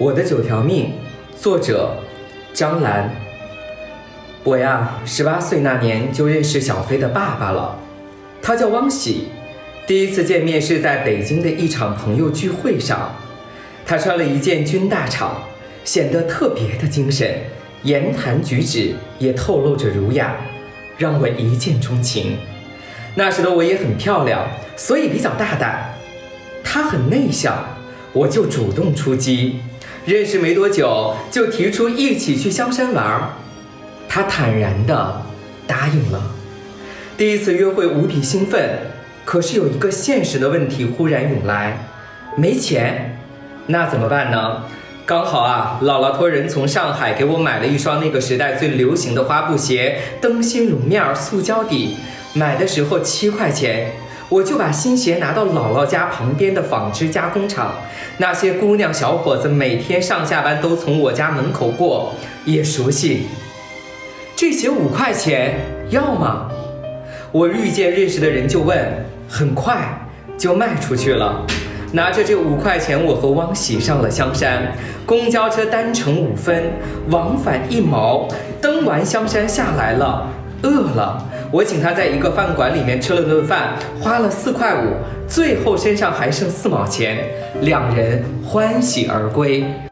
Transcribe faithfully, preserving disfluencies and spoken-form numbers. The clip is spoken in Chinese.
我的九条命，作者张兰。我呀，十八岁那年就认识小飞的爸爸了，他叫汪喜。第一次见面是在北京的一场朋友聚会上，他穿了一件军大氅，显得特别的精神，言谈举止也透露着儒雅，让我一见钟情。那时的我也很漂亮，所以比较大胆。他很内向，我就主动出击。认识没多久，就提出一起去香山玩，他坦然地答应了。第一次约会无比兴奋，可是有一个现实的问题忽然涌来，没钱。那怎么办呢？刚好啊，姥姥托人从上海给我买了一双那个时代最流行的花布鞋，灯芯绒面，塑胶底，买的时候七块钱。我就把新鞋拿到姥姥家旁边的纺织加工厂，那些姑娘小伙子每天上下班都从我家门口过，也熟悉。这鞋五块钱，要吗？我遇见认识的人就问，很快就卖出去了。拿着这五块钱，我和汪喜上了香山，公交车单程五分，往返一毛。登完香山下来了，饿了，我请他在一个饭馆里面吃了顿饭，花了四块五，最后身上还剩四毛钱，两人欢喜而归。